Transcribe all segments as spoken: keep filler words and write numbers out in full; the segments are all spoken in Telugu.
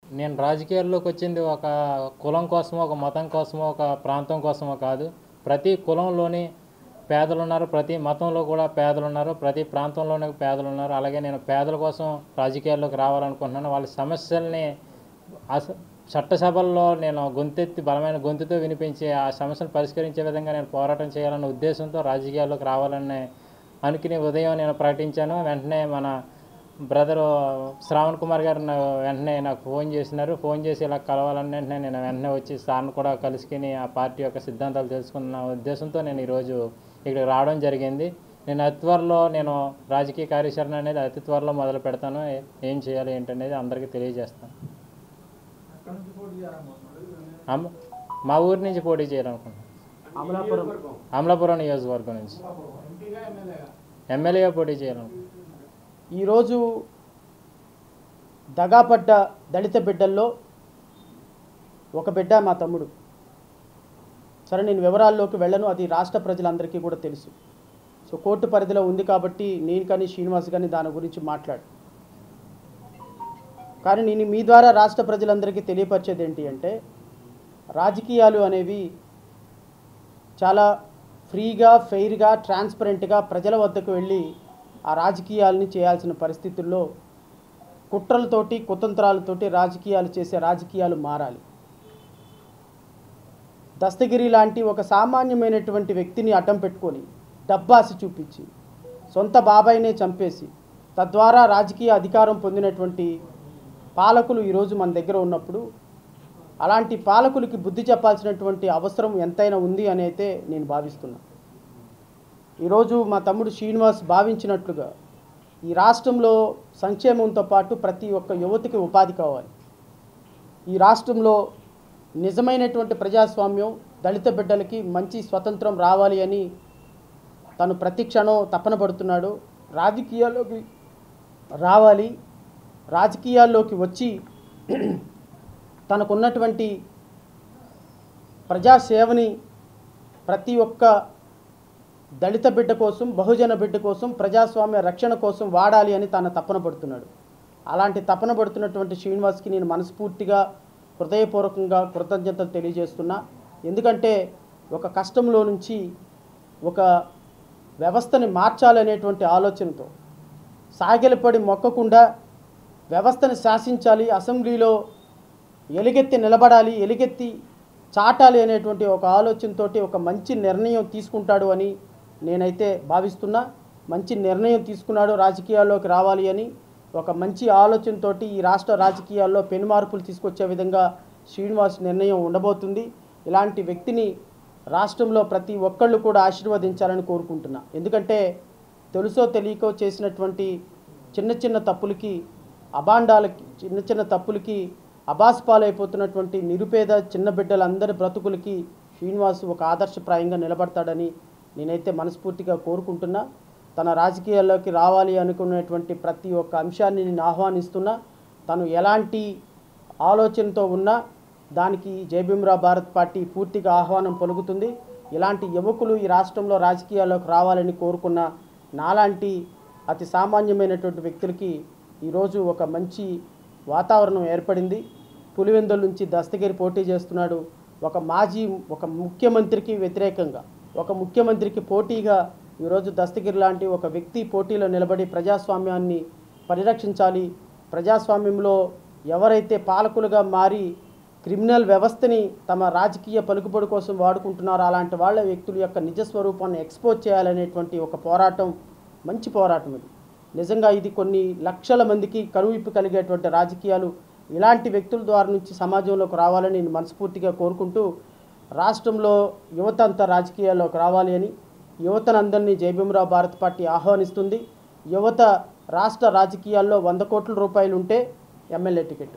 నేను రాజకీయాల్లోకి వచ్చింది ఒక కులం కోసమో, ఒక మతం కోసమో, ఒక ప్రాంతం కోసమో కాదు. ప్రతి కులంలోని పేదలు ఉన్నారు, ప్రతి మతంలో కూడా పేదలు ఉన్నారు, ప్రతి ప్రాంతంలోనే పేదలు ఉన్నారు. అలాగే నేను పేదల కోసం రాజకీయాల్లోకి రావాలనుకుంటున్నాను. వాళ్ళ సమస్యల్ని అస చట్టసభల్లో నేను గొంతెత్తి బలమైన గొంతుతో వినిపించి ఆ సమస్యను పరిష్కరించే విధంగా నేను పోరాటం చేయాలన్న ఉద్దేశంతో రాజకీయాల్లోకి రావాలని అనుకుని ఉదయం నేను ప్రకటించాను. వెంటనే మన బ్రదరు శ్రావణ్ కుమార్ గారు నా వెంటనే నాకు ఫోన్ చేసినారు. ఫోన్ చేసి ఇలా కలవాలని వెంటనే నేను వెంటనే వచ్చి సార్ని కూడా కలుసుకుని ఆ పార్టీ యొక్క సిద్ధాంతాలు తెలుసుకున్న ఉద్దేశంతో నేను ఈరోజు ఇక్కడికి రావడం జరిగింది. నేను అతి త్వరలో నేను రాజకీయ కార్యాచరణ అనేది అతి త్వరలో మొదలు పెడతాను. ఏం చేయాలి ఏంటనేది అందరికీ తెలియజేస్తాను. అమ- మా ఊరి నుంచి పోటీ చేయాలనుకుంటున్నాను. అమలాపురం అమలాపురం నియోజకవర్గం నుంచి ఎమ్మెల్యేగా పోటీ చేయాలనుకుంటున్నాను. ఈరోజు దగాపడ్డ దళిత బిడ్డల్లో ఒక బిడ్డ మా తమ్ముడు. సరే, నేను వివరాల్లోకి వెళ్ళను, అది రాష్ట్ర ప్రజలందరికీ కూడా తెలుసు. సో కోర్టు పరిధిలో ఉంది కాబట్టి నేను కానీ శ్రీనివాస్ కానీ దాని గురించి మాట్లాడు. కానీ నేను మీ ద్వారా రాష్ట్ర ప్రజలందరికీ తెలియపరిచేది ఏంటి అంటే, రాజకీయాలు అనేవి చాలా ఫ్రీగా, ఫెయిర్గా, ట్రాన్స్పరెంట్గా ప్రజల వద్దకు వెళ్ళి ఆ రాజకీయాలని చేయాల్సిన పరిస్థితుల్లో కుట్రలతోటి, కుతంత్రాలతోటి రాజకీయాలు చేసే రాజకీయాలు మారాలి. దస్తగిరి లాంటి ఒక సామాన్యమైనటువంటి వ్యక్తిని అడ్డం పెట్టుకొని డబ్బాసి చూపించి సొంత బాబాయినే చంపేసి తద్వారా రాజకీయ అధికారం పొందినటువంటి పాలకులు ఈరోజు మన దగ్గర ఉన్నప్పుడు అలాంటి పాలకులకి బుద్ధి చెప్పాల్సినటువంటి అవసరం ఎంతైనా ఉంది అని అయితే నేను భావిస్తున్నా. ఈరోజు మా తమ్ముడు శ్రీనివాస్ భావించినట్లుగా ఈ రాష్ట్రంలో సంక్షేమంతో పాటు ప్రతి ఒక్క యువతికి ఉపాధి కావాలి. ఈ రాష్ట్రంలో నిజమైనటువంటి ప్రజాస్వామ్యం, దళిత బిడ్డలకి మంచి స్వతంత్రం రావాలి అని తను ప్రతి క్షణం తపన పడుతున్నాడు. రాజకీయాల్లోకి రావాలి, రాజకీయాల్లోకి వచ్చి తనకున్నటువంటి ప్రజాసేవని ప్రతి ఒక్క దళిత బిడ్డ కోసం, బహుజన బిడ్డ కోసం, ప్రజాస్వామ్య రక్షణ కోసం వాడాలి అని తన తపన పడుతున్నాడు. అలాంటి తపన పడుతున్నటువంటి శ్రీనివాస్కి నేను మనస్ఫూర్తిగా, హృదయపూర్వకంగా కృతజ్ఞతలు తెలియజేస్తున్నా. ఎందుకంటే ఒక కష్టంలో నుంచి ఒక వ్యవస్థని మార్చాలనేటువంటి ఆలోచనతో సాగిలపడి మొక్కకుండా వ్యవస్థని శాసించాలి, అసెంబ్లీలో ఎలుగెత్తి నిలబడాలి, ఎలుగెత్తి చాటాలి అనేటువంటి ఒక ఆలోచనతో ఒక మంచి నిర్ణయం తీసుకుంటాడు అని నేనైతే భావిస్తున్నా. మంచి నిర్ణయం తీసుకున్నాడు రాజకీయాల్లోకి రావాలి అని. ఒక మంచి ఆలోచనతో ఈ రాష్ట్ర రాజకీయాల్లో పెనుమార్పులు తీసుకొచ్చే విధంగా శ్రీనివాస్ నిర్ణయం ఉండబోతుంది. ఇలాంటి వ్యక్తిని రాష్ట్రంలో ప్రతి ఒక్కళ్ళు కూడా ఆశీర్వదించాలని కోరుకుంటున్నా. ఎందుకంటే తెలుసో తెలియకో చేసినటువంటి చిన్న చిన్న తప్పులకి, అబాండాలకి, చిన్న చిన్న తప్పులకి అబాస్పాలైపోతున్నటువంటి నిరుపేద చిన్న బిడ్డలందరి బ్రతుకులకి శ్రీనివాస్ ఒక ఆదర్శప్రాయంగా నిలబడతాడని నేనైతే మనస్ఫూర్తిగా కోరుకుంటున్నా. తన రాజకీయాల్లోకి రావాలి అనుకునేటువంటి ప్రతి ఒక్క అంశాన్ని నేను ఆహ్వానిస్తున్నా. తను ఎలాంటి ఆలోచనతో ఉన్నా దానికి జై భీమ్రావ్ భారత్ పార్టీ పూర్తిగా ఆహ్వానం పలుకుతుంది. ఇలాంటి యువకులు ఈ రాష్ట్రంలో రాజకీయాల్లోకి రావాలని కోరుకున్న నాలాంటి అతి సామాన్యమైనటువంటి వ్యక్తులకి ఈరోజు ఒక మంచి వాతావరణం ఏర్పడింది. పులివెందుల నుంచి దస్తగిరి పోటీ చేస్తున్నాడు. ఒక మాజీ ఒక ముఖ్యమంత్రికి వ్యతిరేకంగా, ఒక ముఖ్యమంత్రికి పోటీగా ఈరోజు దస్తగిరి లాంటి ఒక వ్యక్తి పోటీలో నిలబడి ప్రజాస్వామ్యాన్ని పరిరక్షించాలి. ప్రజాస్వామ్యంలో ఎవరైతే పాలకులుగా మారి క్రిమినల్ వ్యవస్థని తమ రాజకీయ పలుకుబడి కోసం వాడుకుంటున్నారో అలాంటి వాళ్ళ వ్యక్తుల యొక్క నిజస్వరూపాన్ని ఎక్స్పోజ్ చేయాలనేటువంటి ఒక పోరాటం, మంచి పోరాటం ఇది. నిజంగా ఇది కొన్ని లక్షల మందికి కనువిప్పు కలిగేటువంటి రాజకీయాలు ఇలాంటి వ్యక్తుల ద్వారా నుంచి సమాజంలోకి రావాలని నేను మనస్ఫూర్తిగా కోరుకుంటూ, రాష్ట్రంలో యువత అంతా రాజకీయాల్లోకి రావాలి అని యువతనందరినీ జై భీమ్రావ్ భారత్ పార్టీ ఆహ్వానిస్తుంది. యువత రాష్ట్ర రాజకీయాల్లో వంద కోట్ల రూపాయలు ఉంటే ఎమ్మెల్యే టికెట్,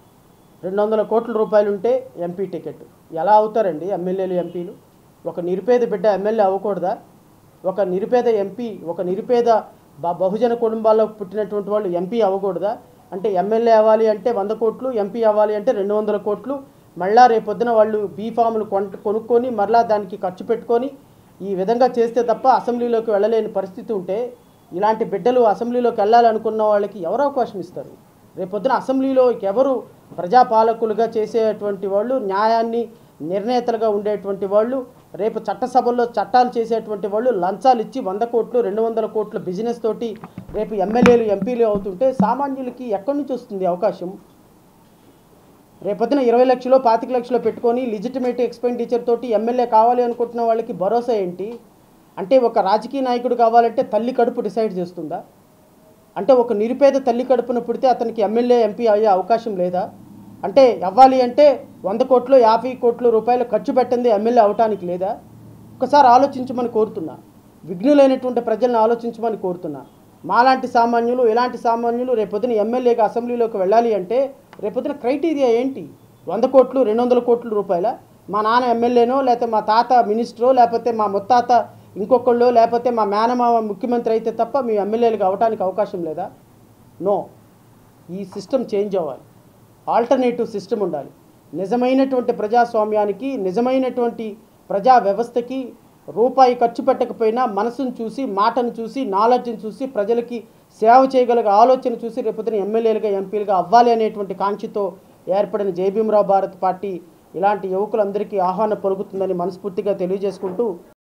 రెండు వందల కోట్ల రూపాయలు ఉంటే ఎంపీ టికెట్. ఎలా అవుతారండి ఎమ్మెల్యేలు, ఎంపీలు? ఒక నిరుపేద బిడ్డ ఎమ్మెల్యే అవ్వకూడదా? ఒక నిరుపేద ఎంపీ, ఒక నిరుపేద బహుజన కుటుంబాల్లో పుట్టినటువంటి వాళ్ళు ఎంపీ అవ్వకూడదా? అంటే ఎమ్మెల్యే అవ్వాలి అంటే వంద కోట్లు, ఎంపీ అవ్వాలి అంటే రెండు వందల కోట్లు. మళ్ళా రేపొద్దున వాళ్ళు బీఫామ్లు కొను కొనుక్కొని మరలా దానికి ఖర్చు పెట్టుకొని ఈ విధంగా చేస్తే తప్ప అసెంబ్లీలోకి వెళ్ళలేని పరిస్థితి ఉంటే ఇలాంటి బిడ్డలు అసెంబ్లీలోకి వెళ్ళాలనుకున్న వాళ్ళకి ఎవరు అవకాశం ఇస్తారు? రేపొద్దున అసెంబ్లీలో ఎవరు ప్రజాపాలకులుగా చేసేటువంటి వాళ్ళు, న్యాయాన్ని నిర్ణేతలుగా ఉండేటువంటి వాళ్ళు, రేపు చట్టసభల్లో చట్టాలు చేసేటువంటి వాళ్ళు లంచాలు ఇచ్చి వంద కోట్లు రెండు వందల కోట్ల బిజినెస్ తోటి రేపు ఎమ్మెల్యేలు ఎంపీలు అవుతుంటే సామాన్యులకి ఎక్కడి నుంచి వస్తుంది అవకాశం? రేపొద్దున ఇరవై లక్షలు పాతిక లక్షలు పెట్టుకొని లిజిటిమేట్ ఎక్స్పెండిచర్ తోటి ఎమ్మెల్యే కావాలి అనుకుంటున్న వాళ్ళకి భరోసా ఏంటి? అంటే ఒక రాజకీయ నాయకుడు కావాలంటే తల్లి కడుపు డిసైడ్ చేస్తుందా? అంటే ఒక నిరుపేద తల్లి కడుపున పుడితే అతనికి ఎమ్మెల్యే ఎంపీ అయ్యే అవకాశం లేదా? అంటే అవ్వాలి అంటే వంద కోట్లు యాభై కోట్ల రూపాయలు ఖర్చు పెట్టింది ఎమ్మెల్యే అవటానికి లేదా? ఒకసారి ఆలోచించమని కోరుతున్నా. విఘ్నులైనటువంటి ప్రజలను ఆలోచించమని కోరుతున్నా. మాలాంటి సామాన్యులు, ఇలాంటి సామాన్యులు రేపొద్దున ఎమ్మెల్యేగా అసెంబ్లీలోకి వెళ్ళాలి అంటే రేపొద్దున క్రైటీరియా ఏంటి? వంద కోట్లు రెండు వందల కోట్ల రూపాయల? మా నాన్న ఎమ్మెల్యేనో, లేకపోతే మా తాత మినిస్టరో, లేకపోతే మా ముత్తాత ఇంకొకళ్ళు, లేకపోతే మా మేనమామ ముఖ్యమంత్రి అయితే తప్ప మీ ఎమ్మెల్యేలుగా అవడానికి అవకాశం లేదా? నో. ఈ సిస్టమ్ చేంజ్ అవ్వాలి. ఆల్టర్నేటివ్ సిస్టమ్ ఉండాలి. నిజమైనటువంటి ప్రజాస్వామ్యానికి, నిజమైనటువంటి ప్రజా వ్యవస్థకి రూపాయి ఖర్చు పెట్టకపోయినా మనసును చూసి, మాటను చూసి, నాలెడ్జ్ని చూసి, ప్రజలకి సేవ చేయగలిగే ఆలోచన చూసి రేపొద్దున ఎమ్మెల్యేలుగా ఎంపీలుగా అవ్వాలి అనేటువంటి కాంక్షతో ఏర్పడిన జై భీమ్ రావు భారత్ పార్టీ ఇలాంటి యువకులందరికీ ఆహ్వానం పలుకుతుందని మనస్ఫూర్తిగా తెలియజేసుకుంటూ